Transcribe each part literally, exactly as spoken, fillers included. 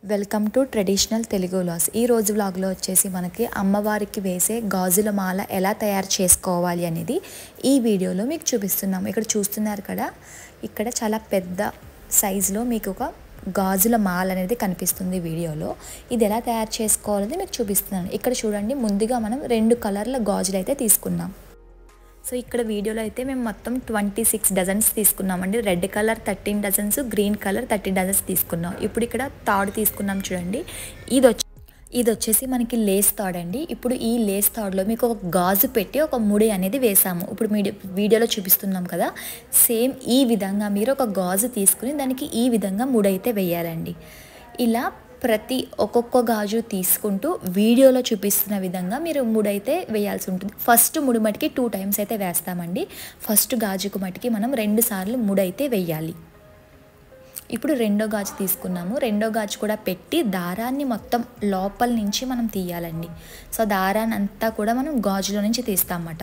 Welcome to traditional Telugu vlogs. ఈ రోజు వ్లాగ్లో వచ్చేసి మనకి అమ్మవారికి వేసే గాజుల మాల ఎలా తయారు చేసుకోవాలి అనేది ఈ వీడియోలో మీకు చూపిస్తున్నాం. ఇక్కడ చూస్తున్నారు కదా, ఇక్కడ చాలా పెద్ద సైజులో మీకు ఒక గాజుల మాల అనేది కనిపిస్తుంది వీడియోలో. ఇది ఎలా తయారు చేసుకోవాలని మీకు చూపిస్తున్నాను. ఇక్కడ చూడండి, ముందుగా మనం రెండు కలర్ల గాజులు అయితే తీసుకున్నాం. సో ఇక్కడ వీడియోలో అయితే మేము మొత్తం ట్వంటీ సిక్స్ డజన్స్ తీసుకున్నామండి. Red colour thirteen dozens, green colour thirty dozens తీసుకున్నాం. ఇప్పుడు ఇక్కడ తాడు తీసుకున్నాం చూడండి. ఇది వచ్చి ఇది వచ్చేసి మనకి లేస్ తాడు అండి. ఇప్పుడు ఈ లేస్ తాడులో మీకు ఒక గాజు పెట్టి ఒక ముడి అనేది వేసాము. ఇప్పుడు మీ వీడియోలో చూపిస్తున్నాం కదా, సేమ్ ఈ విధంగా మీరు ఒక గాజు తీసుకుని దానికి ఈ విధంగా ముడి అయితే వేయాలండి. ఇలా ప్రతి ఒక్కొక్క గాజు తీసుకుంటూ వీడియోలో చూపిస్తున్న విధంగా మీరు ముడైతే వేయాల్సి ఉంటుంది. ఫస్ట్ ముడి మటుకి టూ టైమ్స్ అయితే వేస్తామండి. ఫస్ట్ గాజుకు మటుకి మనం రెండు సార్లు ముడైతే వేయాలి. ఇప్పుడు రెండో గాజు తీసుకున్నాము. రెండో గాజు కూడా పెట్టి దారాన్ని మొత్తం లోపల నుంచి మనం తీయాలండి. సో దారాన్ని అంతా కూడా మనం గాజులో నుంచి తీస్తామన్నమాట.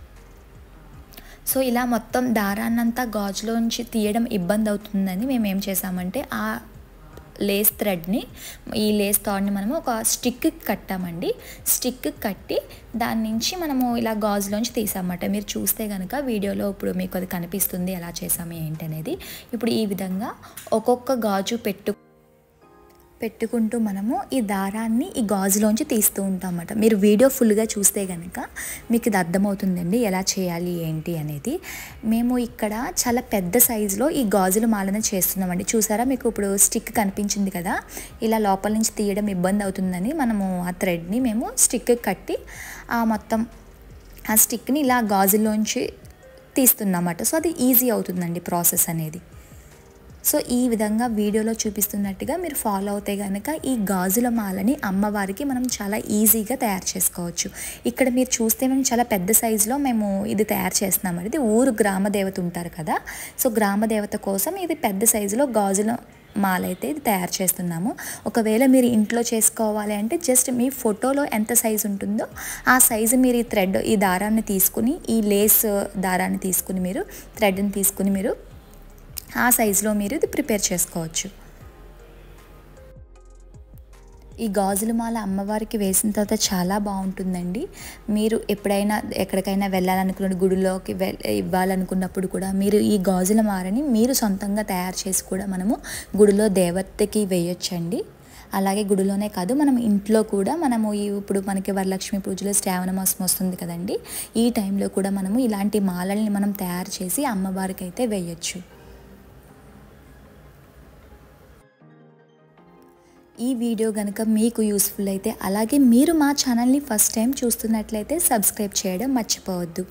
సో ఇలా మొత్తం దారాన్ని అంతా గాజులో నుంచి తీయడం ఇబ్బంది అవుతుందని మేము ఏం చేసామంటే, ఆ లేస్ థ్రెడ్ని ఈ లేస్ తాడ్ని మనము ఒక స్టిక్కి కట్టామండి. స్టిక్ కట్టి దాని నుంచి మనము ఇలా గాజులోంచి తీసామన్నమాట. మీరు చూస్తే కనుక వీడియోలో ఇప్పుడు మీకు అది కనిపిస్తుంది ఎలా చేసాము ఏంటి అనేది. ఇప్పుడు ఈ విధంగా ఒక్కొక్క గాజు పెట్టు పెట్టుకుంటూ మనము ఈ దారాన్ని ఈ గాజులోంచి తీస్తూ ఉంటాం అన్నమాట. మీరు వీడియో ఫుల్గా చూస్తే కనుక మీకు ఇది అర్థమవుతుందండి ఎలా చేయాలి ఏంటి అనేది. మేము ఇక్కడ చాలా పెద్ద సైజులో ఈ గాజుల మాలను చేస్తున్నామండి. చూసారా, మీకు ఇప్పుడు స్టిక్ కనిపించింది కదా, ఇలా లోపల నుంచి తీయడం ఇబ్బంది అవుతుందని మనము ఆ థ్రెడ్ని మేము స్టిక్ కట్టి ఆ మొత్తం ఆ స్టిక్ని ఇలా గాజుల్లోంచి తీస్తున్నామన్నమాట. సో అది ఈజీ అవుతుందండి ప్రాసెస్ అనేది. సో ఈ విధంగా వీడియోలో చూపిస్తున్నట్టుగా మీరు ఫాలో అవుతే కనుక ఈ గాజుల మాలని అమ్మవారికి మనం చాలా ఈజీగా తయారు చేసుకోవచ్చు. ఇక్కడ మీరు చూస్తే మేము చాలా పెద్ద సైజులో మేము ఇది తయారు చేస్తున్నామండి. ఇది ఊరు గ్రామ దేవత ఉంటారు కదా, సో గ్రామ దేవత కోసం ఇది పెద్ద సైజులో గాజుల మాల అయితే ఇది తయారు చేస్తున్నాము. ఒకవేళ మీరు ఇంట్లో చేసుకోవాలి అంటే జస్ట్ మీ ఫోటోలో ఎంత సైజు ఉంటుందో ఆ సైజు మీరు ఈ థ్రెడ్ ఈ దారాన్ని తీసుకుని, ఈ లేస్ దారాన్ని తీసుకుని మీరు థ్రెడ్ని తీసుకుని మీరు ఆ సైజులో మీరు ఇది ప్రిపేర్ చేసుకోవచ్చు. ఈ గాజుల మాల అమ్మవారికి వేసిన తర్వాత చాలా బాగుంటుందండి. మీరు ఎప్పుడైనా ఎక్కడికైనా వెళ్ళాలనుకున్న గుడిలోకి వె ఇవ్వాలనుకున్నప్పుడు కూడా మీరు ఈ గాజుల మాలని మీరు సొంతంగా తయారు చేసి కూడా మనము గుడిలో దేవతకి వేయొచ్చండి. అలాగే గుడిలోనే కాదు, మనం ఇంట్లో కూడా మనము ఈ ఇప్పుడు మనకి వరలక్ష్మి పూజలో శ్రావణ మాసం వస్తుంది కదండి, ఈ టైంలో కూడా మనము ఇలాంటి మాలల్ని మనం తయారు చేసి అమ్మవారికి అయితే వేయొచ్చు. ఈ వీడియో కనుక మీకు యూస్ఫుల్ అయితే, అలాగే మీరు మా ఛానల్ని ఫస్ట్ టైం చూస్తున్నట్లయితే సబ్స్క్రైబ్ చేయడం మర్చిపోవద్దు.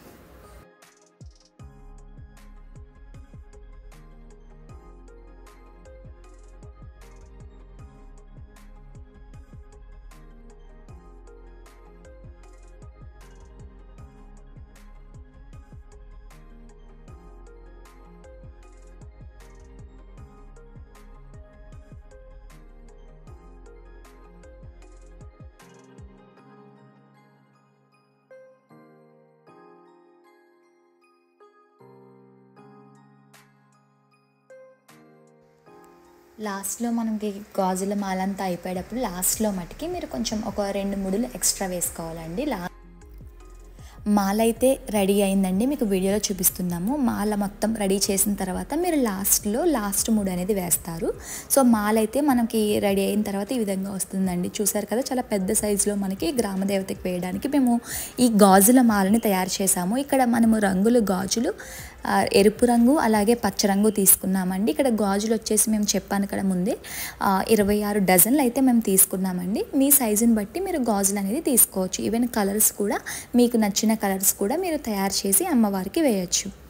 లాస్ట్లో మనకి గాజుల మాల అంతా అయిపోయేటప్పుడు లాస్ట్లో మటుకి మీరు కొంచెం ఒక రెండు ముడులు ఎక్స్ట్రా వేసుకోవాలండి. లా మాల అయితే రెడీ అయిందండి, మీకు వీడియోలో చూపిస్తున్నాము. మాల మొత్తం రెడీ చేసిన తర్వాత మీరు లాస్ట్లో లాస్ట్ ముడి అనేది వేస్తారు. సో మాల అయితే మనకి రెడీ అయిన తర్వాత ఈ విధంగా వస్తుందండి. చూసారు కదా, చాలా పెద్ద సైజులో మనకి గ్రామదేవతకి వేయడానికి మేము ఈ గాజుల మాలని తయారు చేసాము. ఇక్కడ మనము రంగులు గాజులు ఎరుపు రంగు అలాగే పచ్చ రంగు తీసుకున్నామండి. ఇక్కడ గాజులు వచ్చేసి మేము చెప్పాను కదా ముందే, ఇరవై ఆరు డజన్లు అయితే మేము తీసుకున్నామండి. మీ సైజుని బట్టి మీరు గాజులు అనేది తీసుకోవచ్చు. ఈవెన్ కలర్స్ కూడా మీకు నచ్చిన కలర్స్ కూడా మీరు తయారు చేసి అమ్మవారికి వేయచ్చు.